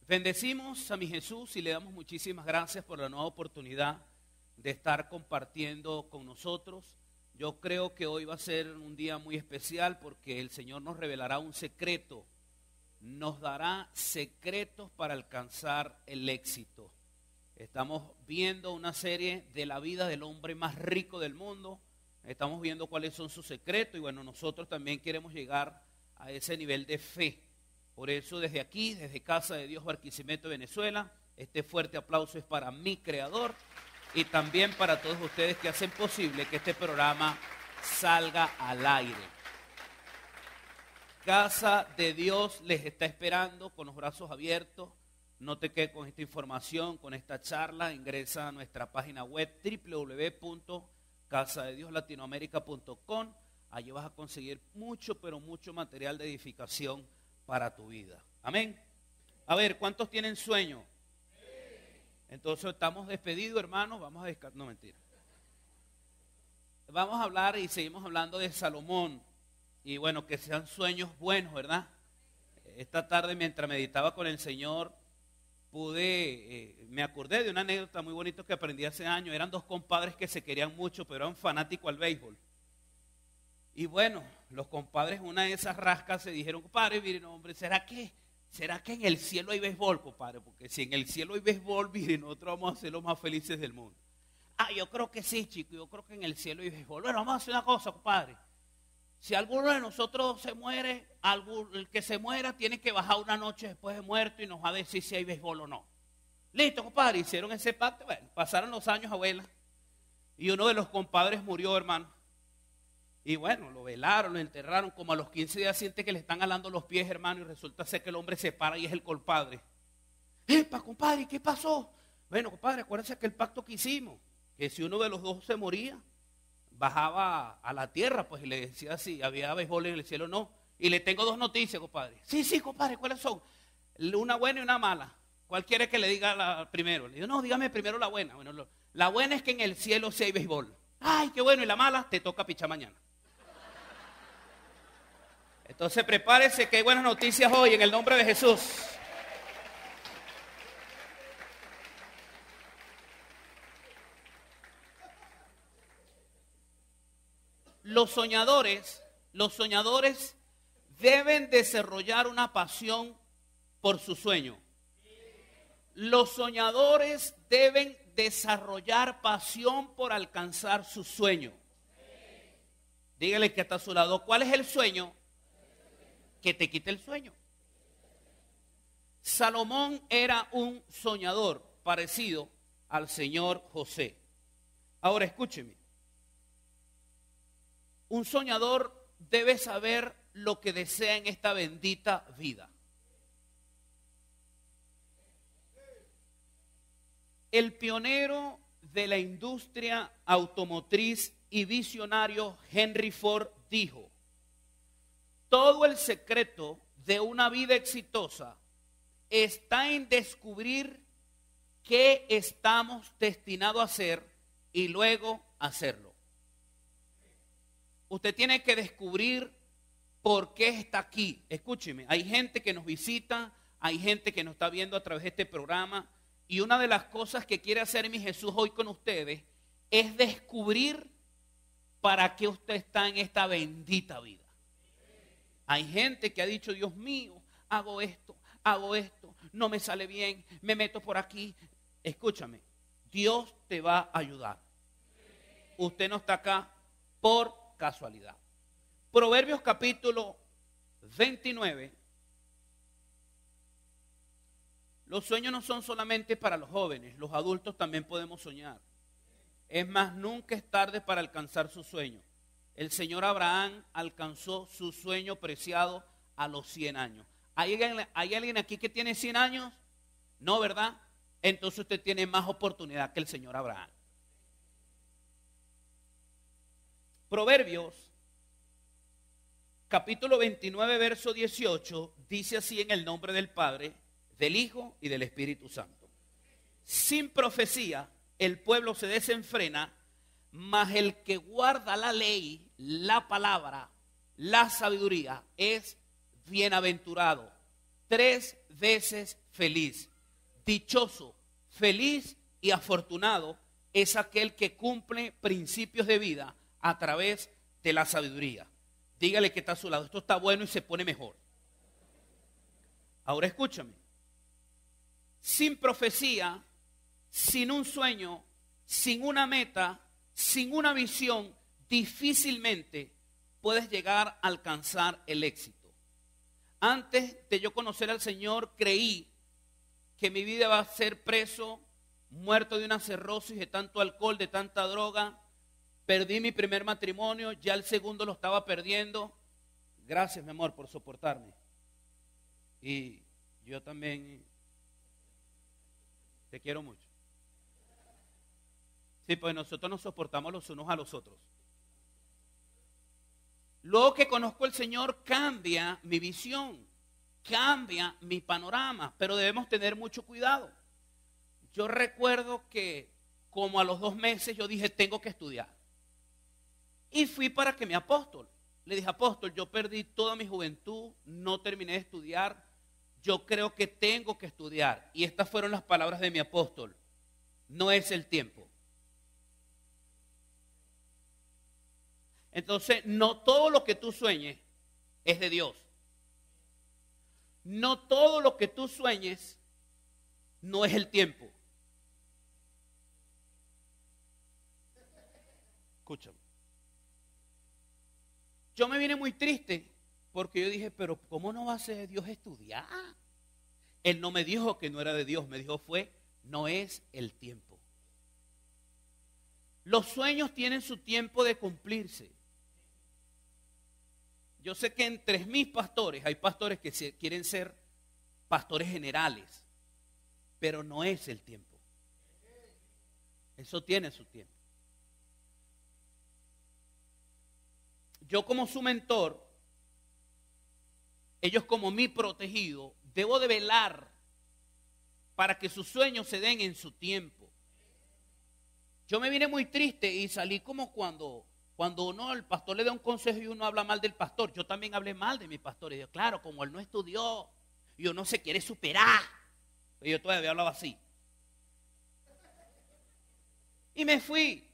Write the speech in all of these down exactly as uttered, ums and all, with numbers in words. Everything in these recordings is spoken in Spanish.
Bendecimos a mi Jesús y le damos muchísimas gracias por la nueva oportunidad de estar compartiendo con nosotros. Yo creo que hoy va a ser un día muy especial porque el Señor nos revelará un secreto, nos dará secretos para alcanzar el éxito. Estamos viendo una serie de la vida del hombre más rico del mundo, estamos viendo cuáles son sus secretos y bueno, nosotros también queremos llegar a ese nivel de fe. Por eso desde aquí, desde Casa de Dios Barquisimeto, Venezuela, este fuerte aplauso es para mi creador y también para todos ustedes que hacen posible que este programa salga al aire. Casa de Dios les está esperando con los brazos abiertos. No te quedes con esta información, con esta charla. Ingresa a nuestra página web doble u doble u doble u punto casa de dios latinoamérica punto com. Allí vas a conseguir mucho, pero mucho material de edificación para tu vida. Amén. A ver, ¿cuántos tienen sueño? Entonces estamos despedidos, hermanos. Vamos a descansar. No, mentira. Vamos a hablar y seguimos hablando de Salomón. Y bueno, que sean sueños buenos, ¿verdad? Esta tarde mientras meditaba con el Señor, pude, eh, me acordé de una anécdota muy bonita que aprendí hace años. Eran dos compadres que se querían mucho, pero eran fanáticos al béisbol. Y bueno, los compadres, una de esas rascas se dijeron, compadre, miren, hombre, ¿será que, ¿será que en el cielo hay béisbol, compadre? Porque si en el cielo hay béisbol, miren, nosotros vamos a ser los más felices del mundo. Ah, yo creo que sí, chico, yo creo que en el cielo hay béisbol. Bueno, vamos a hacer una cosa, compadre. Si alguno de nosotros se muere, algún, el que se muera tiene que bajar una noche después de muerto y nos va a decir si hay béisbol o no. Listo, compadre, hicieron ese pacto. Bueno, pasaron los años, abuela, y uno de los compadres murió, hermano. Y bueno, lo velaron, lo enterraron, como a los quince días siente que le están alando los pies, hermano, y resulta ser que el hombre se para y es el compadre. ¡Epa, compadre! ¿Qué pasó? Bueno, compadre, acuérdense que el pacto que hicimos, que si uno de los dos se moría, bajaba a la tierra, pues, y le decía así, había béisbol en el cielo, no. Y le tengo dos noticias, compadre. Sí, sí, compadre, ¿cuáles son? Una buena y una mala. ¿Cuál quiere que le diga la primero? Le digo, no, dígame primero la buena. Bueno, lo, la buena es que en el cielo sí hay béisbol. Ay, qué bueno, y la mala, te toca pichar mañana. Entonces prepárese que hay buenas noticias hoy en el nombre de Jesús. Los soñadores, los soñadores deben desarrollar una pasión por su sueño. Los soñadores deben desarrollar pasión por alcanzar su sueño. Dígale que está a su lado, ¿cuál es el sueño? Que te quite el sueño. Salomón era un soñador parecido al señor José. Ahora escúcheme. Un soñador debe saber lo que desea en esta bendita vida. El pionero de la industria automotriz y visionario Henry Ford dijo: todo el secreto de una vida exitosa está en descubrir qué estamos destinados a hacer y luego hacerlo. Usted tiene que descubrir por qué está aquí. Escúcheme, hay gente que nos visita, hay gente que nos está viendo a través de este programa y una de las cosas que quiere hacer mi Jesús hoy con ustedes es descubrir para qué usted está en esta bendita vida. Hay gente que ha dicho, Dios mío, hago esto, hago esto, no me sale bien, me meto por aquí. Escúchame, Dios te va a ayudar. Usted no está acá por casualidad. Proverbios capítulo veintinueve. Los sueños no son solamente para los jóvenes, los adultos también podemos soñar. Es más, nunca es tarde para alcanzar su sueño. El señor Abraham alcanzó su sueño preciado a los cien años. ¿Hay alguien, ¿Hay alguien aquí que tiene cien años? No, ¿verdad? Entonces usted tiene más oportunidad que el señor Abraham. Proverbios, capítulo veintinueve, verso dieciocho, dice así en el nombre del Padre, del Hijo y del Espíritu Santo. Sin profecía, el pueblo se desenfrena, mas el que guarda la ley, la palabra, la sabiduría, es bienaventurado. Tres veces feliz. Dichoso, feliz y afortunado es aquel que cumple principios de vida a través de la sabiduría. Dígale que está a su lado, esto está bueno y se pone mejor. Ahora escúchame. Sin profecía, sin un sueño, sin una meta, sin una visión, difícilmente puedes llegar a alcanzar el éxito. Antes de yo conocer al Señor, creí que mi vida va a ser preso, muerto de una cirrosis, de tanto alcohol, de tanta droga. Perdí mi primer matrimonio, ya el segundo lo estaba perdiendo. Gracias, mi amor, por soportarme. Y yo también te quiero mucho. Sí, pues nosotros nos soportamos los unos a los otros. Luego que conozco al Señor, cambia mi visión, cambia mi panorama, pero debemos tener mucho cuidado. Yo recuerdo que como a los dos meses yo dije, tengo que estudiar. Y fui para que mi apóstol, le dije, apóstol, yo perdí toda mi juventud, no terminé de estudiar, yo creo que tengo que estudiar. Y estas fueron las palabras de mi apóstol, no es el tiempo. Entonces, no todo lo que tú sueñes es de Dios. No todo lo que tú sueñes no es el tiempo. Escúchame. Yo me vine muy triste porque yo dije, pero ¿cómo no va a ser de Dios estudiar? Él no me dijo que no era de Dios, me dijo fue, no es el tiempo. Los sueños tienen su tiempo de cumplirse. Yo sé que entre mis pastores hay pastores que se, quieren ser pastores generales, pero no es el tiempo. Eso tiene su tiempo. Yo como su mentor, ellos como mi protegido, debo de velar para que sus sueños se den en su tiempo. Yo me vine muy triste y salí como cuando... Cuando uno, el pastor le da un consejo y uno habla mal del pastor, yo también hablé mal de mi pastor. Y yo, claro, como él no estudió y uno se quiere superar. Y yo todavía hablaba así. Y me fui.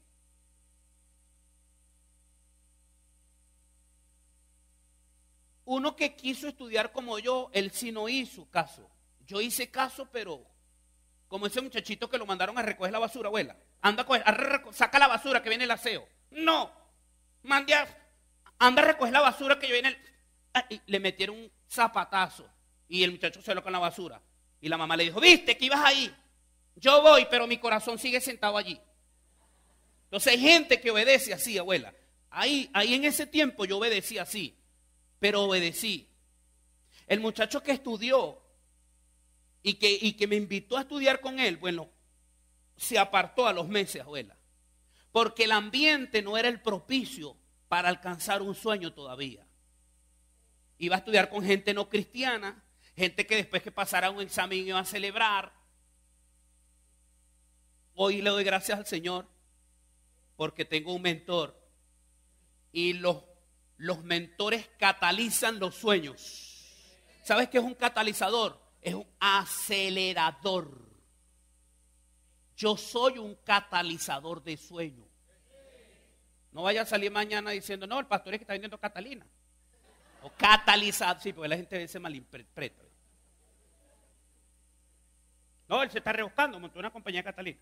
Uno que quiso estudiar como yo, él sí no hizo caso. Yo hice caso, pero como ese muchachito que lo mandaron a recoger la basura, abuela. Anda, a, saca la basura que viene el aseo. No. Mandé a, anda a recoger la basura que yo viene. El, y le metieron un zapatazo y el muchacho se lo con la basura. Y la mamá le dijo, viste que ibas ahí. Yo voy, pero mi corazón sigue sentado allí. Entonces hay gente que obedece así, abuela. Ahí, ahí en ese tiempo yo obedecí así, pero obedecí. El muchacho que estudió y que, y que me invitó a estudiar con él, bueno, se apartó a los meses, abuela. Porque el ambiente no era el propicio para alcanzar un sueño todavía. Iba a estudiar con gente no cristiana, gente que después que pasara un examen iba a celebrar. Hoy le doy gracias al Señor porque tengo un mentor. Y los, los mentores catalizan los sueños. ¿Sabes qué es un catalizador? Es un acelerador. Yo soy un catalizador de sueños. No vaya a salir mañana diciendo, no, el pastor es que está vendiendo Catalina. O catalizador, sí, porque la gente se malinterpreta. No, él se está rebuscando, montó una compañía Catalina.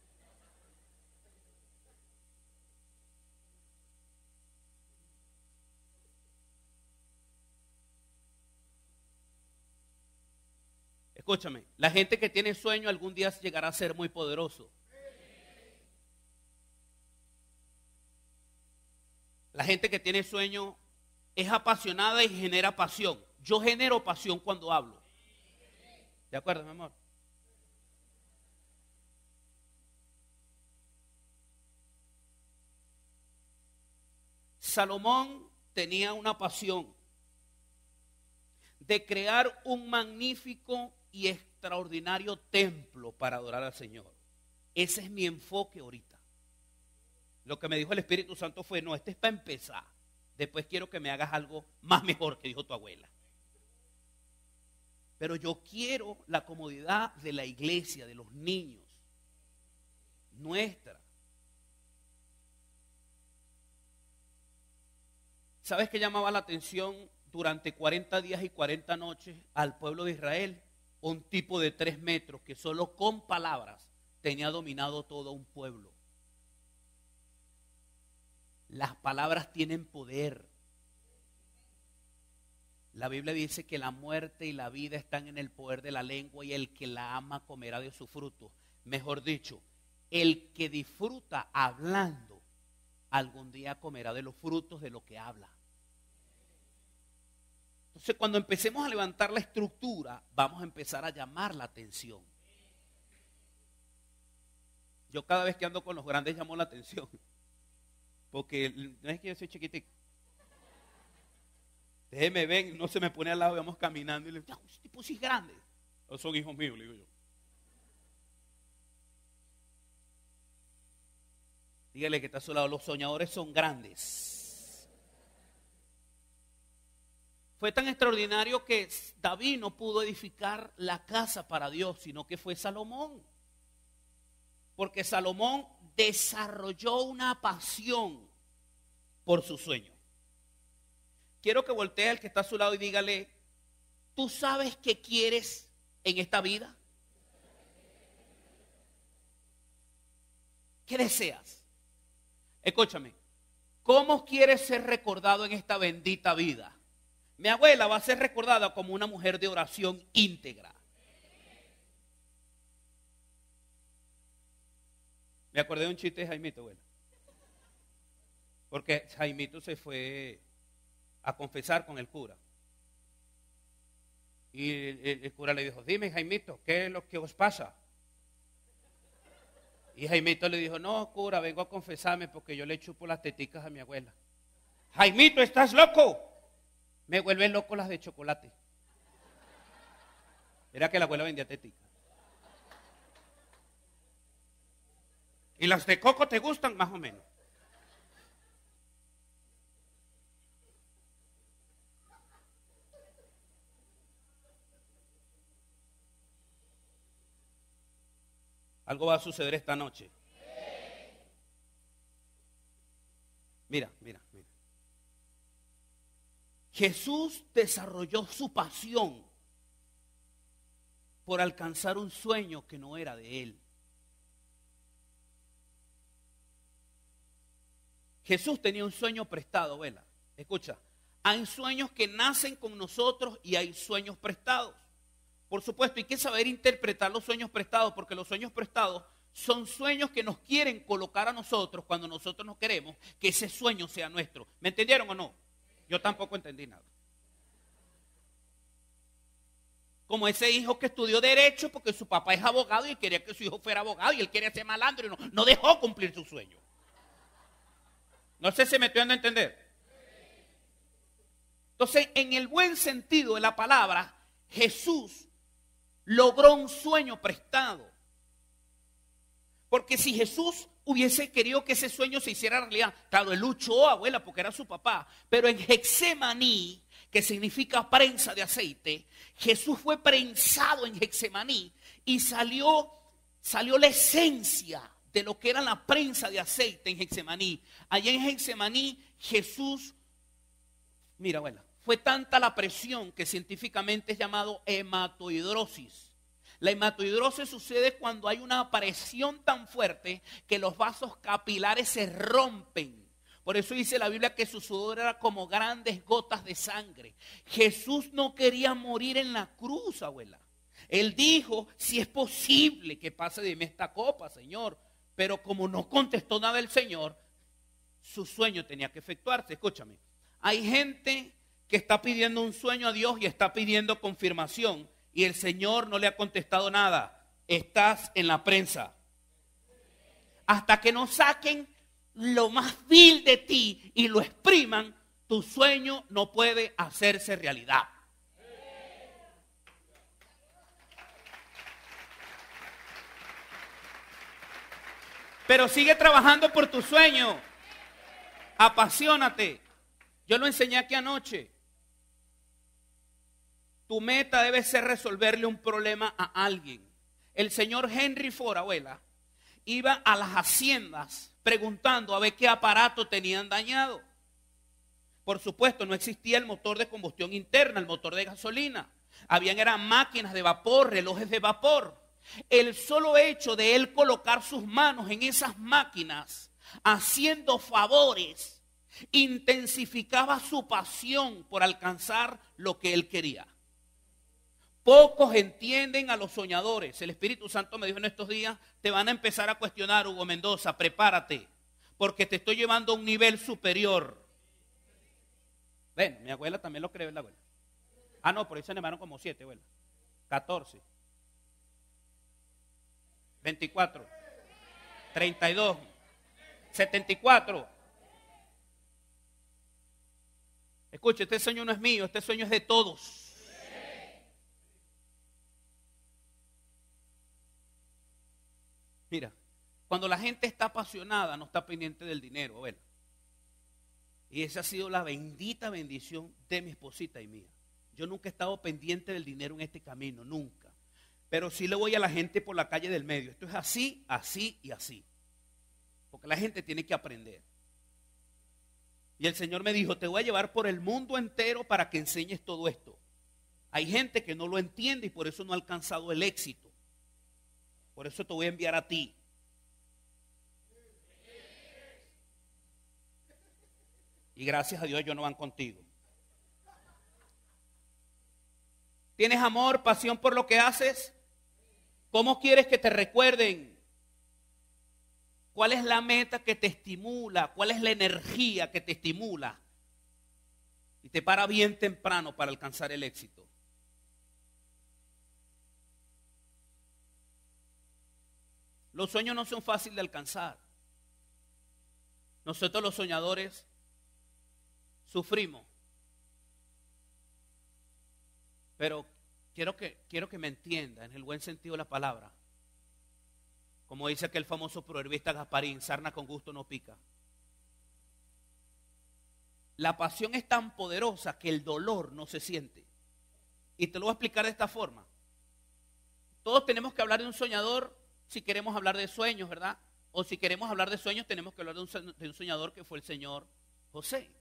Escúchame, la gente que tiene sueño algún día llegará a ser muy poderoso. La gente que tiene sueño es apasionada y genera pasión. Yo genero pasión cuando hablo. ¿De acuerdo, mi amor? Salomón tenía una pasión de crear un magnífico y extraordinario templo para adorar al Señor. Ese es mi enfoque ahorita. Lo que me dijo el Espíritu Santo fue, no, este es para empezar. Después quiero que me hagas algo más mejor, que dijo tu abuela. Pero yo quiero la comodidad de la iglesia, de los niños, nuestra. ¿Sabes qué llamaba la atención durante cuarenta días y cuarenta noches al pueblo de Israel? Un tipo de tres metros que solo con palabras tenía dominado todo un pueblo. Las palabras tienen poder. La Biblia dice que la muerte y la vida están en el poder de la lengua y el que la ama comerá de su fruto. Mejor dicho, el que disfruta hablando, algún día comerá de los frutos de lo que habla. Entonces, cuando empecemos a levantar la estructura, vamos a empezar a llamar la atención. Yo cada vez que ando con los grandes llamo la atención. Porque no es que yo soy chiquitico. Déjeme ven, no se me pone al lado, vamos caminando y le digo, este tipo sí es grande. O son hijos míos, le digo yo. Dígale que está a su lado, los soñadores son grandes. Fue tan extraordinario que David no pudo edificar la casa para Dios, sino que fue Salomón. Porque Salomón desarrolló una pasión por su sueño. Quiero que voltee al que está a su lado y dígale, ¿tú sabes qué quieres en esta vida? ¿Qué deseas? Escúchame, ¿cómo quieres ser recordado en esta bendita vida? Mi abuela va a ser recordada como una mujer de oración íntegra. Me acordé de un chiste de Jaimito, abuela. Porque Jaimito se fue a confesar con el cura. Y el, el, el cura le dijo, dime Jaimito, ¿qué es lo que os pasa? Y Jaimito le dijo, no cura, vengo a confesarme porque yo le chupo las teticas a mi abuela. Jaimito, ¿estás loco? Me vuelven loco las de chocolate. Era que la abuela vendía teticas. ¿Y las de coco te gustan? Más o menos. Algo va a suceder esta noche. Mira, mira, mira. Jesús desarrolló su pasión por alcanzar un sueño que no era de él. Jesús tenía un sueño prestado, vela. Escucha, hay sueños que nacen con nosotros y hay sueños prestados. Por supuesto, hay que saber interpretar los sueños prestados, porque los sueños prestados son sueños que nos quieren colocar a nosotros cuando nosotros no queremos que ese sueño sea nuestro. ¿Me entendieron o no? Yo tampoco entendí nada. Como ese hijo que estudió Derecho porque su papá es abogado y quería que su hijo fuera abogado y él quería ser malandro y no, no dejó cumplir su sueño. No sé si me estoy dando a entender. Entonces, en el buen sentido de la palabra, Jesús logró un sueño prestado. Porque si Jesús hubiese querido que ese sueño se hiciera realidad, claro, él luchó, abuela, porque era su papá, pero en Getsemaní, que significa prensa de aceite, Jesús fue prensado en Getsemaní y salió, salió la esencia de lo que era la prensa de aceite en Getsemaní. Allá en Getsemaní, Jesús, mira, abuela, fue tanta la presión que científicamente es llamado hematohidrosis. La hematohidrosis sucede cuando hay una presión tan fuerte que los vasos capilares se rompen. Por eso dice la Biblia que su sudor era como grandes gotas de sangre. Jesús no quería morir en la cruz, abuela. Él dijo, si es posible que pase de mí esta copa, Señor. Pero como no contestó nada el Señor, su sueño tenía que efectuarse. Escúchame, hay gente que está pidiendo un sueño a Dios y está pidiendo confirmación y el Señor no le ha contestado nada. Estás en la prensa. Hasta que no saquen lo más vil de ti y lo expriman, tu sueño no puede hacerse realidad. Pero sigue trabajando por tu sueño. Apasionate. Yo lo enseñé aquí anoche. Tu meta debe ser resolverle un problema a alguien. El señor Henry Ford, abuela, iba a las haciendas preguntando a ver qué aparato tenían dañado. Por supuesto, no existía el motor de combustión interna, el motor de gasolina. Habían eran máquinas de vapor, relojes de vapor. El solo hecho de él colocar sus manos en esas máquinas, haciendo favores, intensificaba su pasión por alcanzar lo que él quería. Pocos entienden a los soñadores. El Espíritu Santo me dijo en estos días, te van a empezar a cuestionar, Hugo Mendoza, prepárate, porque te estoy llevando a un nivel superior. Bueno, mi abuela también lo cree, ¿verdad, abuela? Ah, no, por ahí se animaron como siete, abuela. catorce. veinticuatro. treinta y dos. setenta y cuatro. Escuche, este sueño no es mío, este sueño es de todos. Mira, cuando la gente está apasionada, no está pendiente del dinero, abuela. Y esa ha sido la bendita bendición de mi esposita y mía. Yo nunca he estado pendiente del dinero en este camino, nunca. Pero sí le voy a la gente por la calle del medio. Esto es así, así y así. Porque la gente tiene que aprender. Y el Señor me dijo, te voy a llevar por el mundo entero para que enseñes todo esto. Hay gente que no lo entiende y por eso no ha alcanzado el éxito. Por eso te voy a enviar a ti. Y gracias a Dios ellos no van contigo. ¿Tienes amor, pasión por lo que haces? ¿Cómo quieres que te recuerden? ¿Cuál es la meta que te estimula? ¿Cuál es la energía que te estimula? Y te para bien temprano para alcanzar el éxito. Los sueños no son fáciles de alcanzar. Nosotros los soñadores sufrimos. Pero quiero que, quiero que me entienda en el buen sentido de la palabra. Como dice aquel famoso proverbista Gasparín, sarna con gusto no pica. La pasión es tan poderosa que el dolor no se siente. Y te lo voy a explicar de esta forma. Todos tenemos que hablar de un soñador si queremos hablar de sueños, ¿verdad? O si queremos hablar de sueños tenemos que hablar de un, de un soñador que fue el señor José.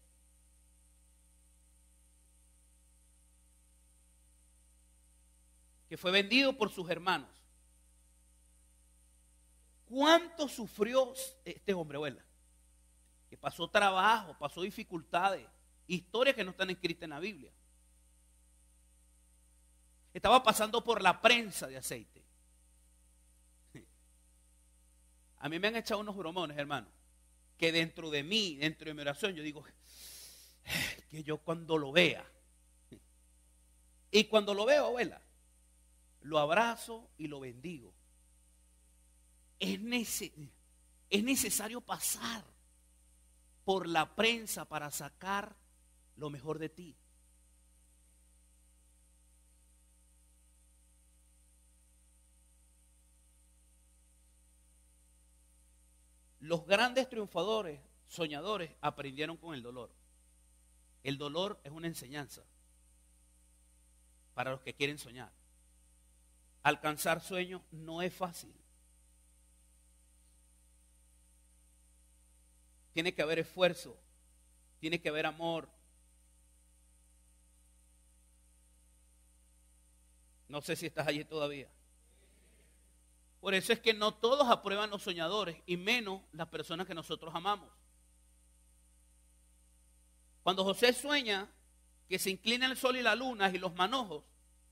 Que fue vendido por sus hermanos. ¿Cuánto sufrió este hombre, abuela? Que pasó trabajo, pasó dificultades, historias que no están escritas en la Biblia. Estaba pasando por la prensa de aceite. A mí me han echado unos bromones, hermano, que dentro de mí, dentro de mi oración, yo digo, que yo cuando lo vea, y cuando lo veo, abuela, lo abrazo y lo bendigo. Es, nece- es necesario pasar por la prensa para sacar lo mejor de ti. Los grandes triunfadores, soñadores, aprendieron con el dolor. El dolor es una enseñanza para los que quieren soñar. Alcanzar sueños no es fácil. Tiene que haber esfuerzo, tiene que haber amor. No sé si estás allí todavía. Por eso es que no todos aprueban los soñadores y menos las personas que nosotros amamos. Cuando José sueña que se inclina el sol y la luna y los manojos,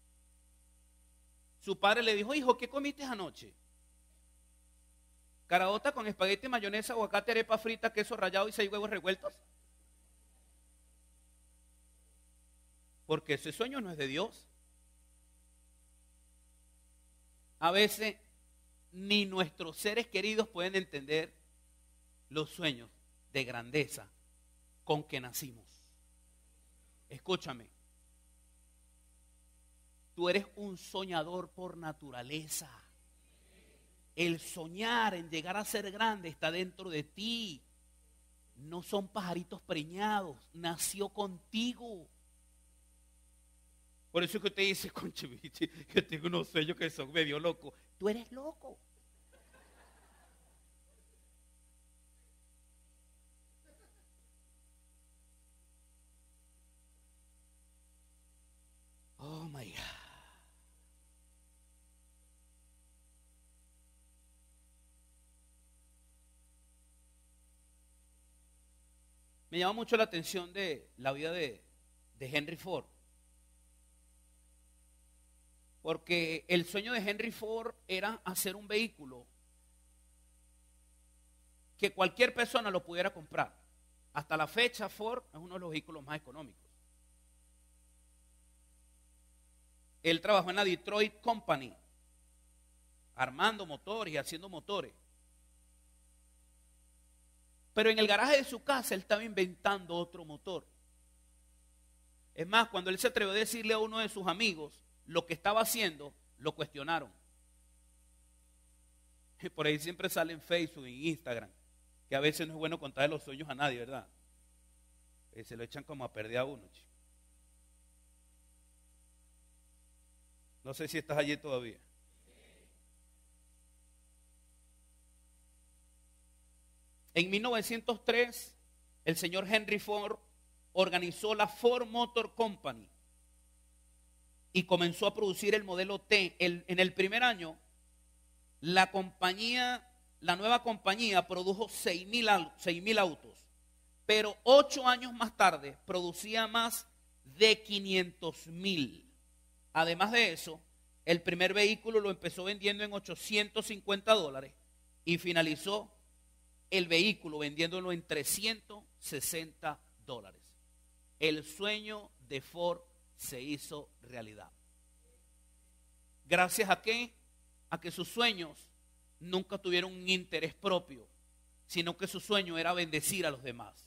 su padre le dijo, hijo, ¿qué comiste anoche? Caraota con espagueti, mayonesa, aguacate, arepa frita, queso rallado y seis huevos revueltos. Porque ese sueño no es de Dios. A veces ni nuestros seres queridos pueden entender los sueños de grandeza con que nacimos. Escúchame. Tú eres un soñador por naturaleza. El soñar en llegar a ser grande está dentro de ti. No son pajaritos preñados, nació contigo. Por eso es que usted dice, conche, biche, yo tengo unos sueños que son medio locos. Tú eres loco. Oh my God. Me llama mucho la atención de la vida de, de Henry Ford. Porque el sueño de Henry Ford era hacer un vehículo que cualquier persona lo pudiera comprar. Hasta la fecha, Ford es uno de los vehículos más económicos. Él trabajó en la Detroit Company, armando motores y haciendo motores. Pero en el garaje de su casa él estaba inventando otro motor. Es más, cuando él se atrevió a decirle a uno de sus amigos lo que estaba haciendo, lo cuestionaron. Y por ahí siempre sale en Facebook, en Instagram, que a veces no es bueno contarle los sueños a nadie, ¿verdad? Eh, se lo echan como a perder a uno, chico. No sé si estás allí todavía. En mil novecientos tres, el señor Henry Ford organizó la Ford Motor Company y comenzó a producir el modelo T. El, en el primer año, la compañía, la nueva compañía produjo seis mil autos, pero ocho años más tarde producía más de quinientos mil. Además de eso, el primer vehículo lo empezó vendiendo en ochocientos cincuenta dólares y finalizó el vehículo vendiéndolo en trescientos sesenta dólares. El sueño de Ford se hizo realidad. ¿Gracias a qué? A que sus sueños nunca tuvieron un interés propio, sino que su sueño era bendecir a los demás.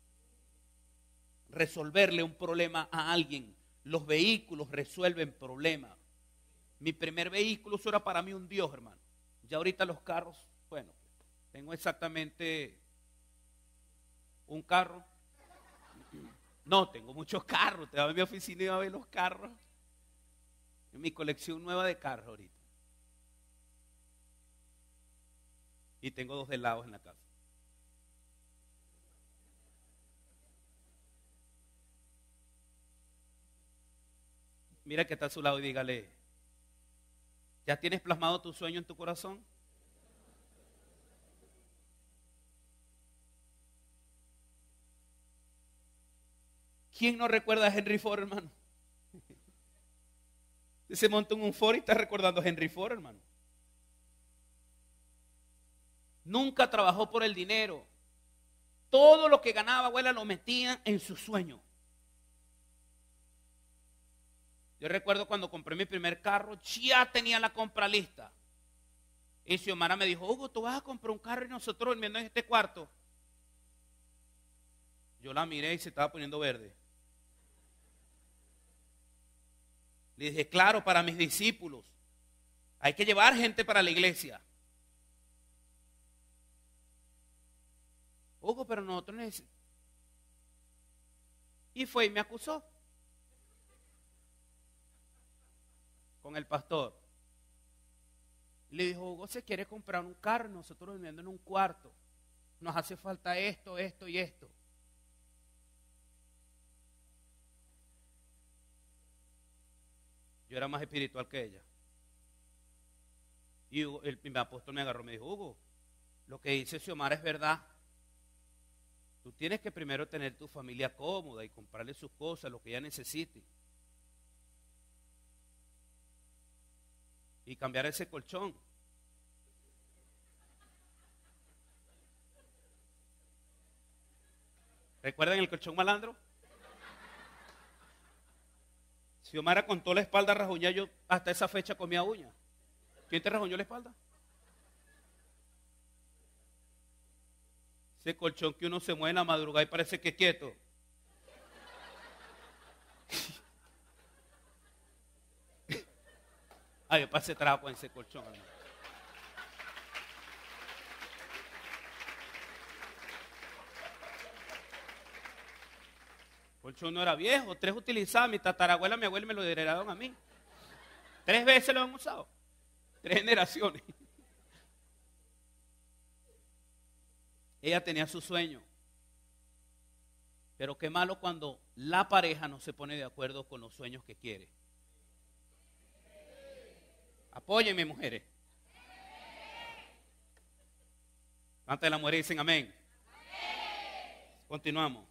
Resolverle un problema a alguien. Los vehículos resuelven problemas. Mi primer vehículo, eso era para mí un Dios, hermano. Ya ahorita los carros, bueno, tengo exactamente un carro. No, tengo muchos carros. Te voy a mi oficina y voy a ver los carros. En mi colección nueva de carros ahorita. Y tengo dos helados en la casa. Mira que está a su lado y dígale, ¿ya tienes plasmado tu sueño en tu corazón? ¿Quién no recuerda a Henry Ford, hermano? Se montó en un Ford y está recordando a Henry Ford, hermano. Nunca trabajó por el dinero. Todo lo que ganaba, abuela, lo metía en su sueño. Yo recuerdo cuando compré mi primer carro, ya tenía la compra lista. Y Xiomara me dijo, Hugo, tú vas a comprar un carro y nosotros durmiendo en este cuarto. Yo la miré y se estaba poniendo verde. Le dije, claro, para mis discípulos. Hay que llevar gente para la iglesia. Hugo, pero nosotros necesitamos. Y fue y me acusó. Con el pastor. Le dijo, Hugo se quiere comprar un carro, nosotros viviendo en un cuarto. Nos hace falta esto, esto y esto. Yo era más espiritual que ella. Y Hugo, el, el apóstol me agarró y me dijo, Hugo, lo que dice Xiomara es verdad. Tú tienes que primero tener tu familia cómoda y comprarle sus cosas, lo que ella necesite. Y cambiar ese colchón. ¿Recuerdan el colchón malandro? Xiomara contó la espalda rajuñada, yo hasta esa fecha comía uña. ¿Quién te rajuñó la espalda? Ese colchón que uno se mueve en la madrugada y parece que es quieto. Ay, yo pasé trabajo en ese colchón, hermano. colchón no era viejo, tres utilizaban, mi tatarabuela, mi abuela me lo heredaron a mí. Tres veces lo han usado, tres generaciones. Ella tenía su sueño, pero qué malo cuando la pareja no se pone de acuerdo con los sueños que quiere. Apóyenme, mujeres. Antes de la mujer dicen amén. Continuamos.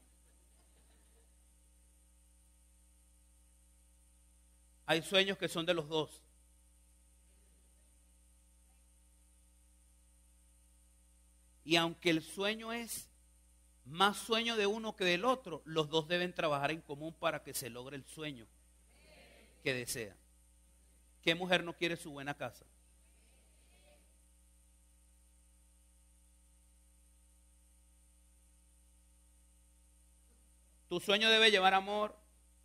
Hay sueños que son de los dos. Y aunque el sueño es más sueño de uno que del otro, los dos deben trabajar en común para que se logre el sueño que desean. ¿Qué mujer no quiere su buena casa? Tu sueño debe llevar amor.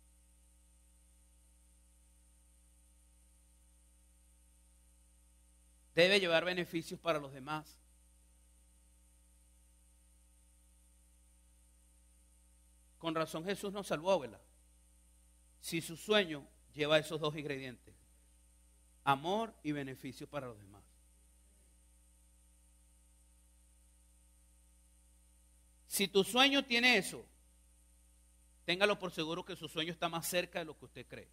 Debe llevar beneficios para los demás. Con razón Jesús nos salvó, ¿verdad? Si su sueño lleva esos dos ingredientes, amor y beneficio para los demás. Si tu sueño tiene eso, téngalo por seguro que su sueño está más cerca de lo que usted cree.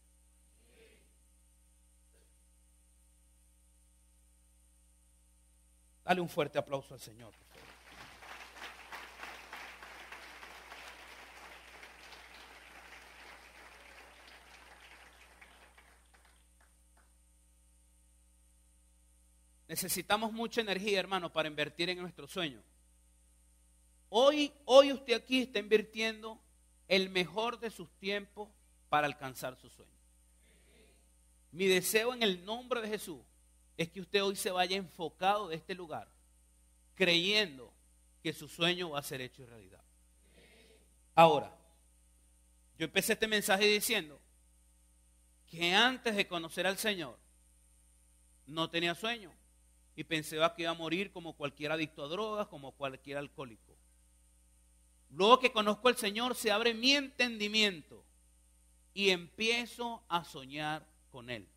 Dale un fuerte aplauso al Señor, por favor. Necesitamos mucha energía, hermano, para invertir en nuestros sueños. Hoy, hoy usted aquí está invirtiendo el mejor de sus tiempos para alcanzar su sueño. Mi deseo en el nombre de Jesús es que usted hoy se vaya enfocado de este lugar, creyendo que su sueño va a ser hecho realidad. Ahora, yo empecé este mensaje diciendo que antes de conocer al Señor no tenía sueño y pensaba que iba a morir como cualquier adicto a drogas, como cualquier alcohólico. Luego que conozco al Señor se abre mi entendimiento y empiezo a soñar con Él.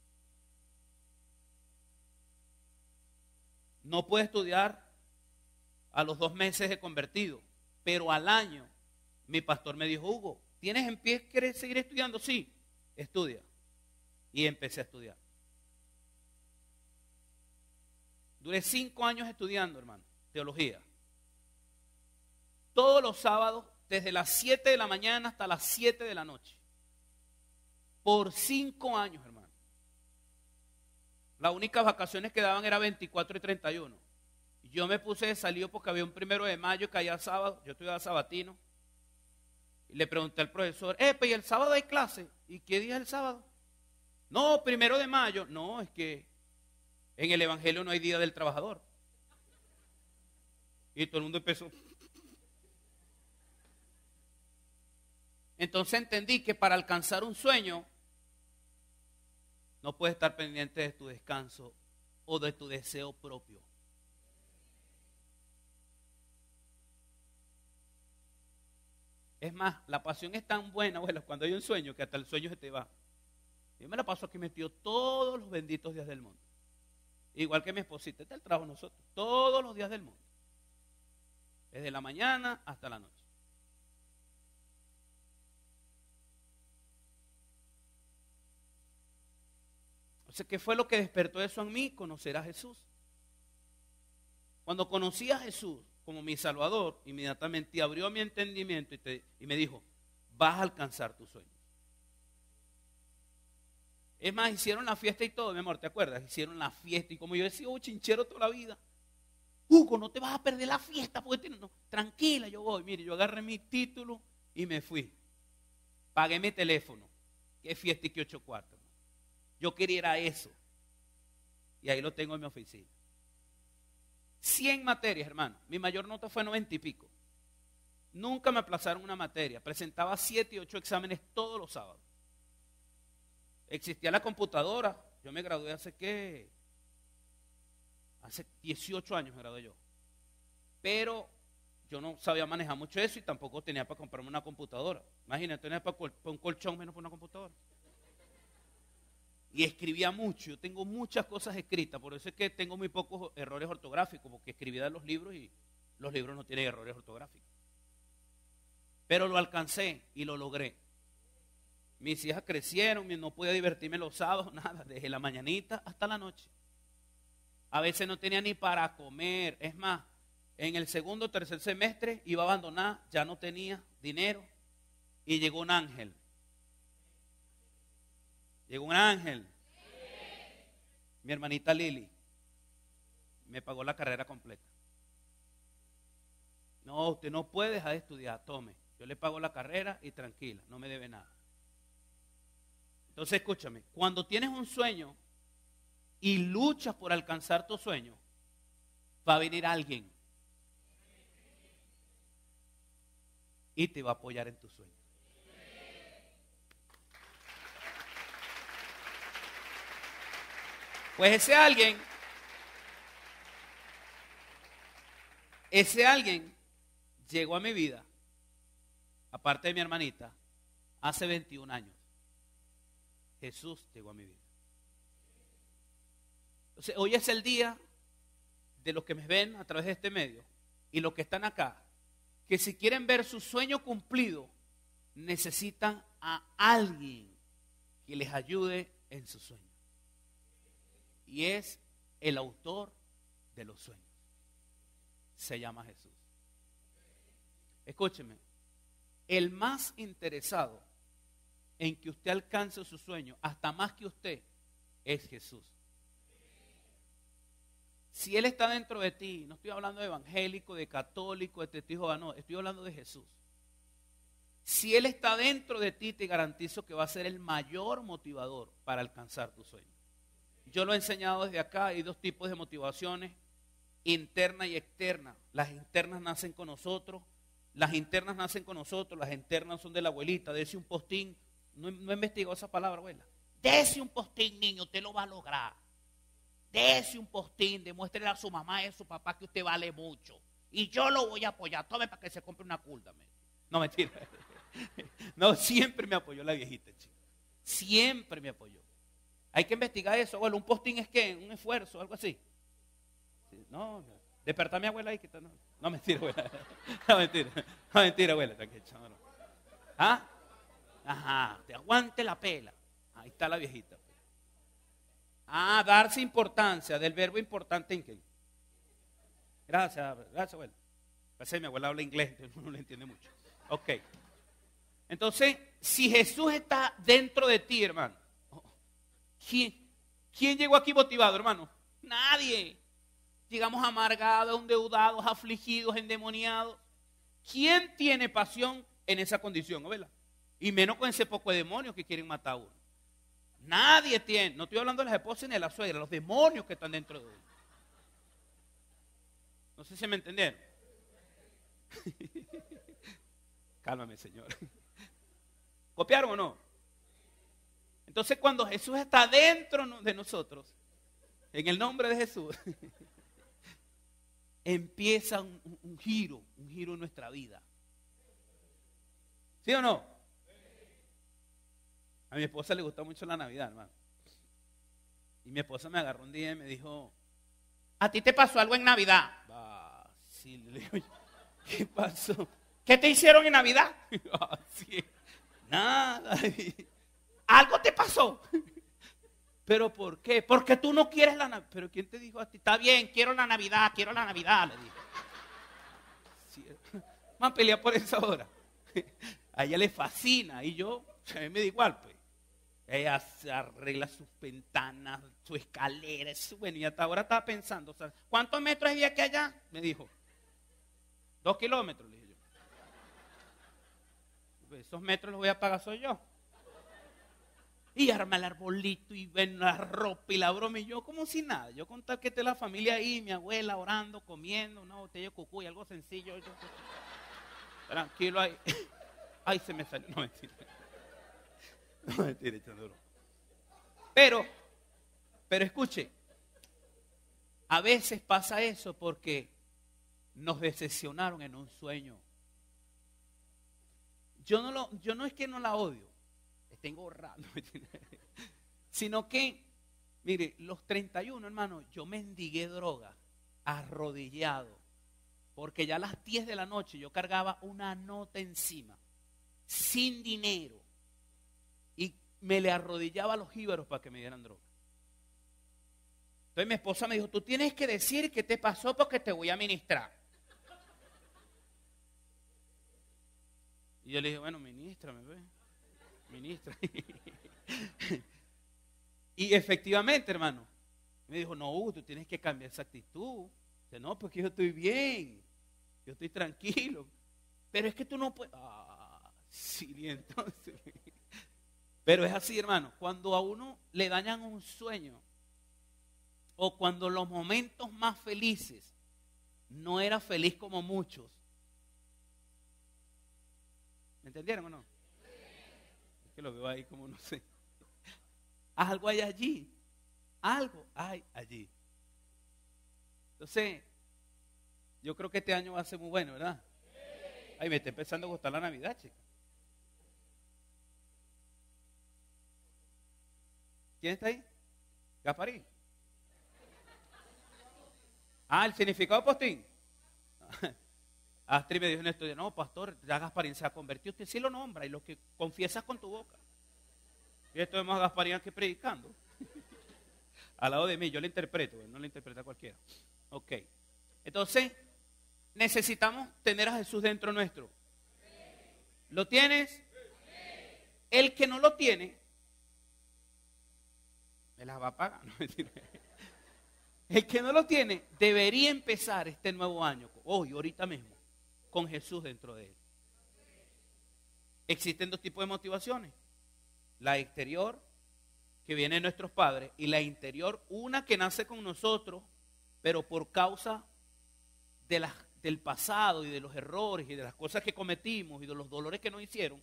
No puedo estudiar a los dos meses de convertido, pero al año mi pastor me dijo, Hugo, ¿tienes en pie, quieres seguir estudiando? Sí, estudia. Y empecé a estudiar. Duré cinco años estudiando, hermano, teología. Todos los sábados, desde las siete de la mañana hasta las siete de la noche. Por cinco años, hermano. Las únicas vacaciones que daban eran veinticuatro y treinta y uno. Yo me puse de salido porque había un primero de mayo y caía sábado. Yo estudiaba sabatino. Y le pregunté al profesor, epa, ¿y el sábado hay clase? ¿Y qué día es el sábado? No, primero de mayo. No, es que en el Evangelio no hay día del trabajador. Y todo el mundo empezó. Entonces entendí que para alcanzar un sueño no puedes estar pendiente de tu descanso o de tu deseo propio. Es más, la pasión es tan buena, abuela, cuando hay un sueño que hasta el sueño se te va. Yo me la paso aquí metido todos los benditos días del mundo. Igual que mi esposita, este es el trabajo de nosotros, todos los días del mundo. Desde la mañana hasta la noche. Entonces, ¿qué fue lo que despertó eso en mí? Conocer a Jesús. Cuando conocí a Jesús como mi Salvador, inmediatamente abrió mi entendimiento y, te, y me dijo, vas a alcanzar tus sueños. Es más, hicieron la fiesta y todo, mi amor, ¿te acuerdas? Hicieron la fiesta y como yo decía, oh, chinchero toda la vida. Hugo, no te vas a perder la fiesta porque tienes, no, tranquila, yo voy. Mire, yo agarré mi título y me fui. Pagué mi teléfono. Qué fiesta y qué ocho cuartos. Yo quería ir a eso. Y ahí lo tengo en mi oficina. cien materias, hermano. Mi mayor nota fue noventa y pico. Nunca me aplazaron una materia. Presentaba siete y ocho exámenes todos los sábados. Existía la computadora. Yo me gradué hace, ¿qué? Hace dieciocho años me gradué yo. Pero yo no sabía manejar mucho eso y tampoco tenía para comprarme una computadora. Imagínate, tenía para, para un colchón menos para una computadora. Y escribía mucho, yo tengo muchas cosas escritas, por eso es que tengo muy pocos errores ortográficos, porque escribía los libros y los libros no tienen errores ortográficos. Pero lo alcancé y lo logré. Mis hijas crecieron, no podía divertirme los sábados, nada, desde la mañanita hasta la noche. A veces no tenía ni para comer, es más, en el segundo o tercer semestre iba a abandonar, ya no tenía dinero y llegó un ángel. Llegó un ángel. Mi hermanita Lili me pagó la carrera completa. No, usted no puede dejar de estudiar, tome. Yo le pago la carrera y tranquila, no me debe nada. Entonces escúchame, cuando tienes un sueño y luchas por alcanzar tu sueño, va a venir alguien y te va a apoyar en tu sueño. Pues ese alguien, ese alguien llegó a mi vida, aparte de mi hermanita, hace veintiún años. Jesús llegó a mi vida. Entonces, hoy es el día de los que me ven a través de este medio y los que están acá, que si quieren ver su sueño cumplido, necesitan a alguien que les ayude en su sueño. Y es el autor de los sueños. Se llama Jesús. Escúcheme, el más interesado en que usted alcance su sueño, hasta más que usted, es Jesús. Si Él está dentro de ti, no estoy hablando de evangélico, de católico, de testigo, no, estoy hablando de Jesús. Si Él está dentro de ti, te garantizo que va a ser el mayor motivador para alcanzar tu sueño. Yo lo he enseñado desde acá, hay dos tipos de motivaciones, interna y externa. Las internas nacen con nosotros, las internas nacen con nosotros, las externas son de la abuelita. Dese un postín, no, no he investigado esa palabra, abuela. Dese un postín, niño, usted lo va a lograr. Dese un postín, demuéstrele a su mamá y a su papá que usted vale mucho. Y yo lo voy a apoyar, tome para que se compre una culda. No, mentira. No, siempre me apoyó la viejita, chico. Siempre me apoyó. Hay que investigar eso. Bueno, un postín es ¿qué? Un esfuerzo, algo así. Sí, no, no. Despertar a mi abuela ahí. Que está, no. no, mentira, abuela. No, mentira. No, mentira, abuela. Tranquila, no. ¿Ah? Ajá, te aguante la pela. Ahí está la viejita. Ah, darse importancia, del verbo importante en qué. Gracias, gracias, abuela. Parece que mi abuela habla inglés, entonces no lo entiende mucho. Ok. Entonces, si Jesús está dentro de ti, hermano, ¿quién, quién llegó aquí motivado, hermano? Nadie. Llegamos amargados, endeudados, afligidos, endemoniados. ¿Quién tiene pasión en esa condición, ¿verdad? Y menos con ese poco de demonios que quieren matar a uno. Nadie tiene, no estoy hablando de las esposas ni de la suegra, los demonios que están dentro de uno. No sé si me entendieron. Cálmame, Señor. ¿Copiaron o no? Entonces, cuando Jesús está dentro de nosotros, en el nombre de Jesús, empieza un, un giro, un giro en nuestra vida. ¿Sí o no? A mi esposa le gusta mucho la Navidad, hermano. Y mi esposa me agarró un día y me dijo, ¿a ti te pasó algo en Navidad? Ah, sí, le digo, ¿qué pasó? ¿Qué te hicieron en Navidad? Ah, sí, nada. ¿Algo te pasó? ¿Pero por qué? Porque tú no quieres la Navidad. ¿Pero quién te dijo a ti? Está bien, quiero la Navidad, quiero la Navidad, le dije. Sí, vamos a pelear por esa hora. A ella le fascina y yo, a mí me da igual, pues. Ella se arregla sus ventanas, su escalera, su, bueno, y hasta ahora estaba pensando, o sea, ¿cuántos metros hay de aquí allá? Me dijo, dos kilómetros, le dije yo. Pues esos metros los voy a pagar soy yo. Y arma el arbolito y ven la ropa y la broma y yo como si nada. Yo contar que esté la familia ahí, mi abuela orando, comiendo, una botella de cucuy, algo sencillo. Yo, tranquilo ahí. Ay, se me salió, no mentira. No, mentira, echando broma. Pero, pero escuche, a veces pasa eso porque nos decepcionaron en un sueño. Yo no, lo, yo no es que no la odio, estoy engorrando, sino que, mire, los treinta y uno, hermano, yo mendigué droga, arrodillado, porque ya a las diez de la noche yo cargaba una nota encima, sin dinero, y me le arrodillaba a los jíbaros para que me dieran droga. Entonces mi esposa me dijo, tú tienes que decir qué te pasó porque te voy a ministrar. Y yo le dije, bueno, ministrame, ve, ministra. Y efectivamente, hermano, me dijo, no, tú tienes que cambiar esa actitud. Dice, no, porque yo estoy bien, yo estoy tranquilo. Pero es que tú no puedes. Ah, sí, entonces. Pero es así, hermano, cuando a uno le dañan un sueño, o cuando los momentos más felices no era feliz como muchos. ¿Me entendieron o no? Es que lo veo ahí como no sé. Algo hay allí. Algo hay allí. Entonces, yo creo que este año va a ser muy bueno, ¿verdad? Ay, me está empezando a gustar la Navidad, chicos. ¿Quién está ahí? Gasparín. Ah, el significado postín. Astrid me dijo en esto, no, pastor, ya Gasparín se ha convertido. Usted sí lo nombra y lo que confiesas con tu boca. Y esto es más Gasparín que predicando. Al lado de mí, yo le interpreto, no le interpreta a cualquiera. Ok. Entonces, necesitamos tener a Jesús dentro nuestro. ¿Lo tienes? El que no lo tiene, me las va a pagar. No, el que no lo tiene, debería empezar este nuevo año, hoy, ahorita mismo, con Jesús dentro de él. Existen dos tipos de motivaciones. La exterior, que viene de nuestros padres, y la interior, una que nace con nosotros, pero por causa de las, del pasado y de los errores y de las cosas que cometimos y de los dolores que nos hicieron,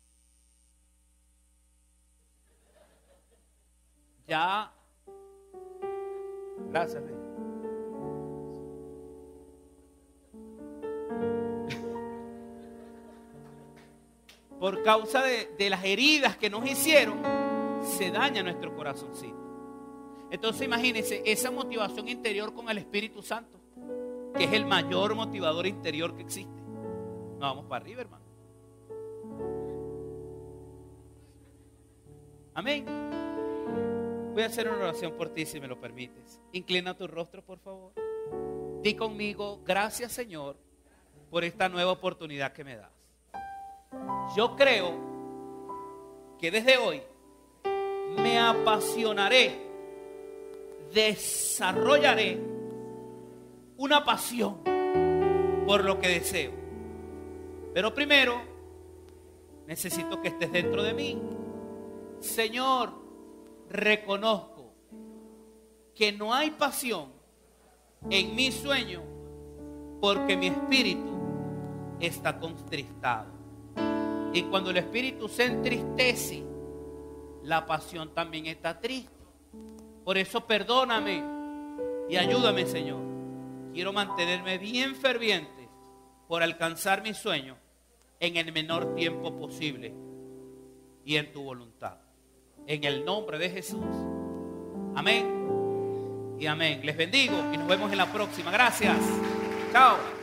ya, gracias, Rey. Por causa de, de las heridas que nos hicieron, se daña nuestro corazoncito. Entonces imagínense esa motivación interior con el Espíritu Santo, que es el mayor motivador interior que existe. Nos vamos para arriba, hermano. Amén. Voy a hacer una oración por ti, si me lo permites. Inclina tu rostro, por favor. Di conmigo, gracias, Señor, por esta nueva oportunidad que me das. Yo creo que desde hoy me apasionaré, desarrollaré una pasión por lo que deseo. Pero primero, necesito que estés dentro de mí. Señor, reconozco que no hay pasión en mi sueño porque mi espíritu está contristado. Y cuando el espíritu se entristece, la pasión también está triste. Por eso perdóname y ayúdame, Señor. Quiero mantenerme bien ferviente por alcanzar mi sueño en el menor tiempo posible y en tu voluntad. En el nombre de Jesús. Amén y amén. Les bendigo y nos vemos en la próxima. Gracias. Chao.